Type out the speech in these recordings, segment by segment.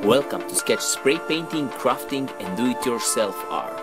Welcome to Skech spray painting, crafting and do-it-yourself art.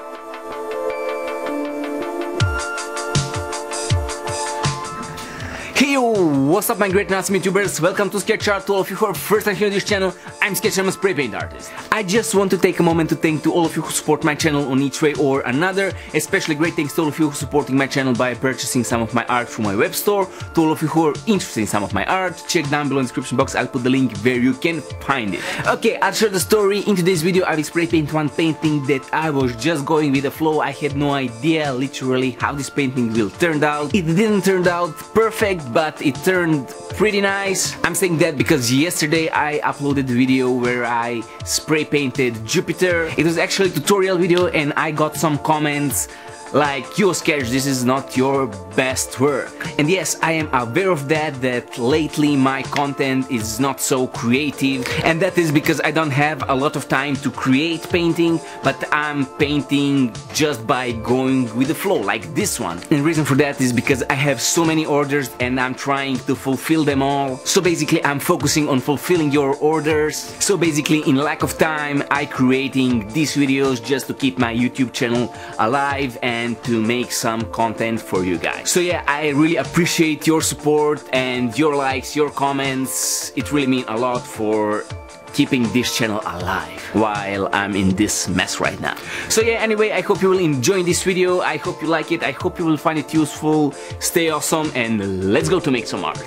Hey yo, what's up my great and awesome YouTubers, welcome to Skech Art. To all of you who are first time here on this channel, I'm Skech, I'm a spray paint artist. I just want to take a moment to thank to all of you who support my channel on each way or another. Especially great thanks to all of you who are supporting my channel by purchasing some of my art from my web store. To all of you who are interested in some of my art, check down below in the description box, I'll put the link where you can find it. Okay, I'll share the story. In today's video I will spray paint one painting that I was just going with the flow. I had no idea literally how this painting will turn out. It didn't turn out perfect, but it turned pretty nice. I'm saying that because yesterday I uploaded a video where I spray painted Jupiter. It was actually a tutorial video and I got some comments like, yo Skech, this is not your best work. And yes, I am aware of that lately my content is not so creative, and that is because I don't have a lot of time to create painting, but I'm painting just by going with the flow, like this one. And the reason for that is because I have so many orders and I'm trying to fulfill them all. So basically I'm focusing on fulfilling your orders. So basically in lack of time I creating these videos just to keep my YouTube channel alive and to make some content for you guys. So yeah, I really appreciate your support and your likes, your comments. It really means a lot for keeping this channel alive while I'm in this mess right now. So yeah, anyway, I hope you will enjoy this video. I hope you like it. I hope you will find it useful. Stay awesome and let's go to make some art.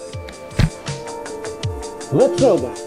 Let's go, guys.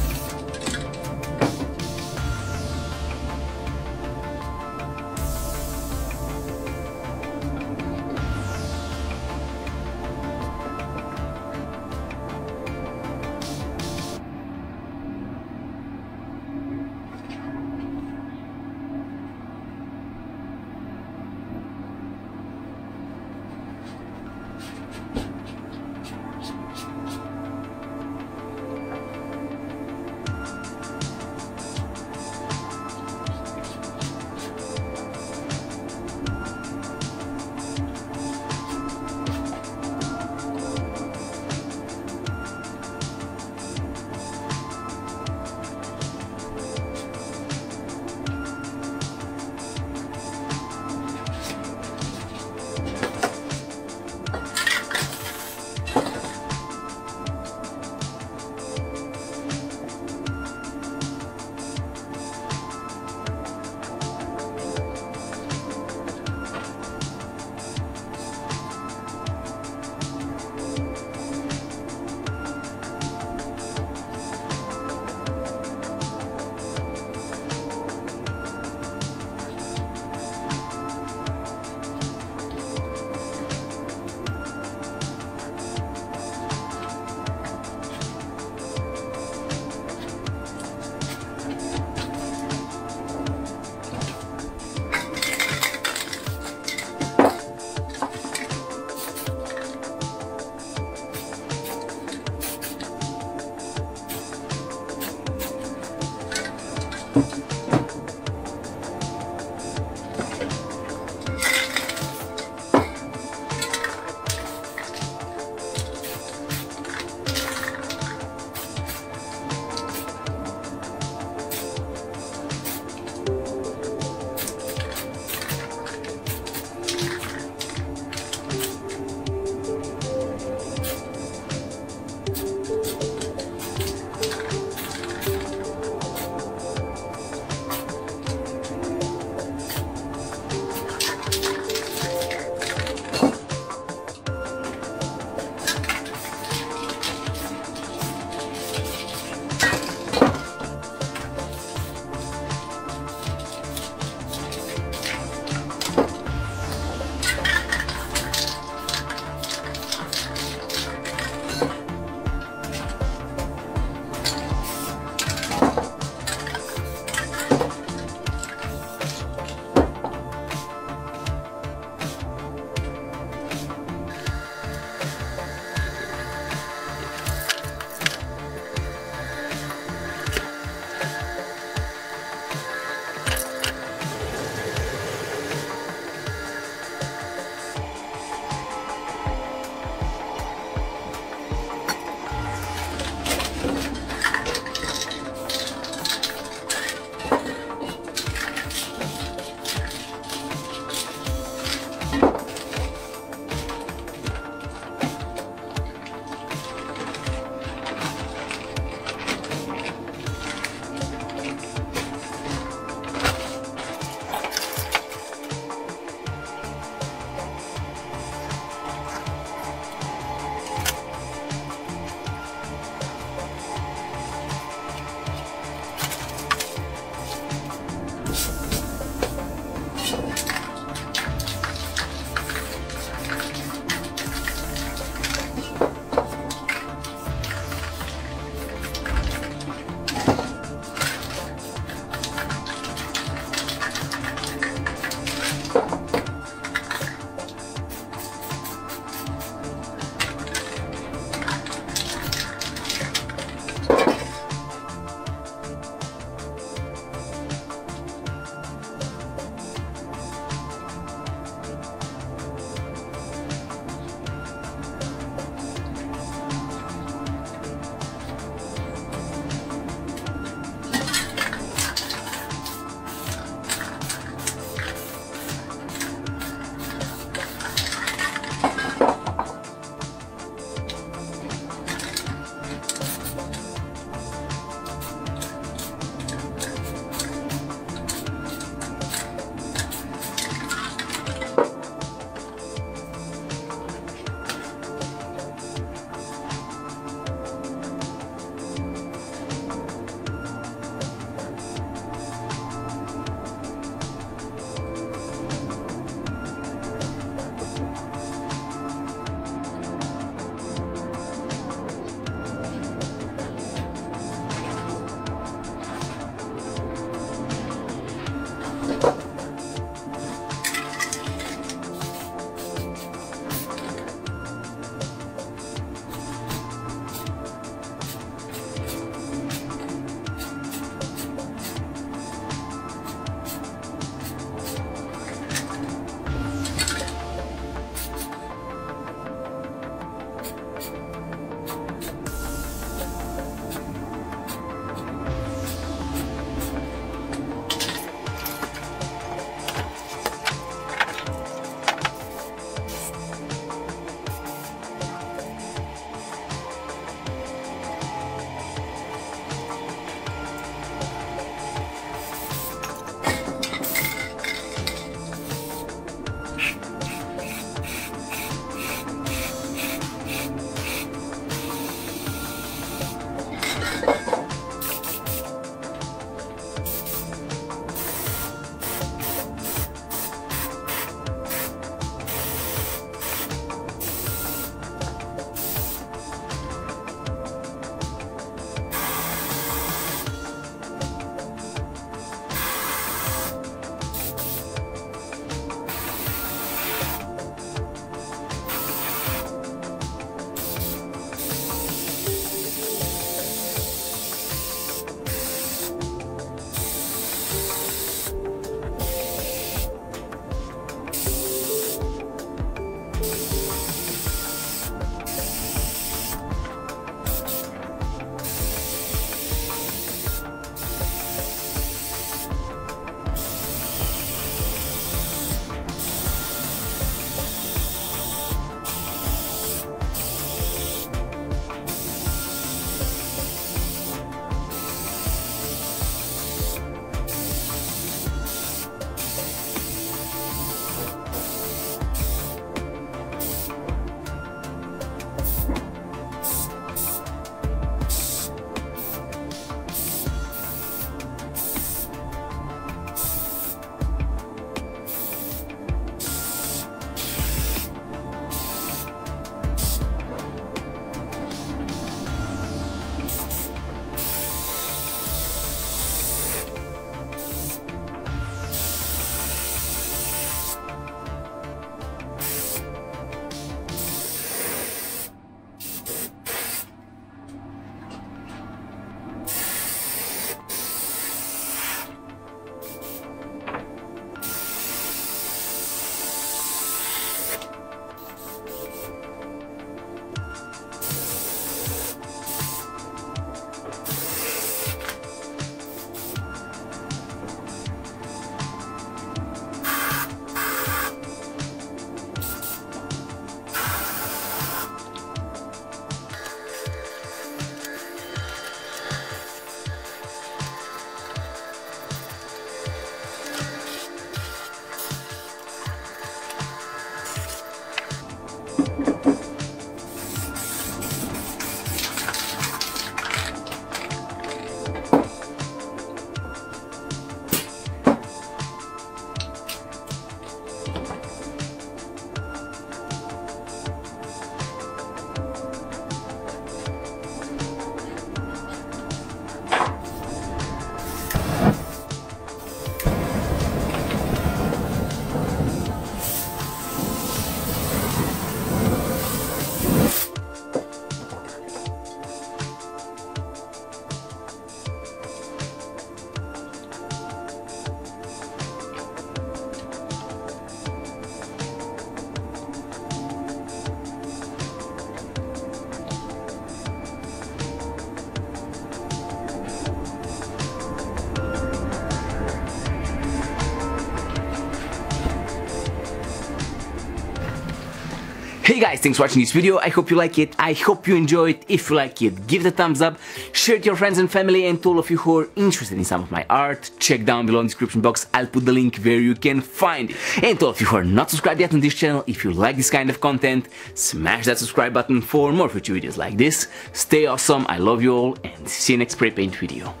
Hey guys, thanks for watching this video. I hope you like it. I hope you enjoy it. If you like it, give it a thumbs up, share it with your friends and family, and to all of you who are interested in some of my art, check down below in the description box. I'll put the link where you can find it. And to all of you who are not subscribed yet on this channel, if you like this kind of content, smash that subscribe button for more future videos like this. Stay awesome, I love you all, and see you next spray paint video.